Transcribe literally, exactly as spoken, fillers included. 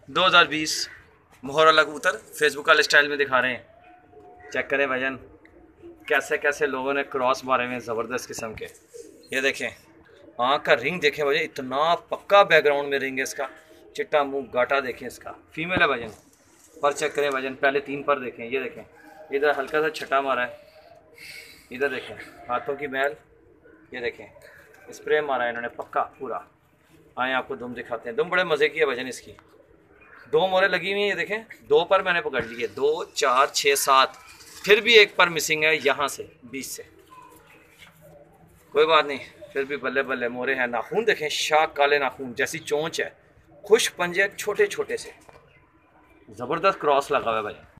दो हज़ार बीस मोहर वाला कबूतर फेसबुक वाले स्टाइल में दिखा रहे हैं। चेक करें भाईजान, कैसे कैसे लोगों ने क्रॉस मारे हुए हैं ज़बरदस्त किस्म के। ये देखें आँख का रिंग देखें भाई, इतना पक्का बैकग्राउंड में रिंग है इसका। चिट्टा मुंह गाटा देखें इसका, फीमेल है भाईजान। पर चेक करें भाईजान, पहले तीन पर देखें। ये देखें इधर हल्का सा छटा मारा है, इधर देखें हाथों की मैल, ये देखें स्प्रे मारा है इन्होंने पक्का पूरा। आए आपको दुम दिखाते हैं। दुम बड़े मज़े की है भाईजान इसकी। दो मोरे लगी हुई हैं, ये देखें दो पर मैंने पकड़ ली है, दो चार छः सात, फिर भी एक पर मिसिंग है यहाँ से बीस से। कोई बात नहीं, फिर भी बल्ले बल्ले मोरे हैं। नाखून देखें, शाक काले नाखून जैसी चोंच है, खुश पंजे छोटे छोटे से, ज़बरदस्त क्रॉस लगा हुआ है भाई।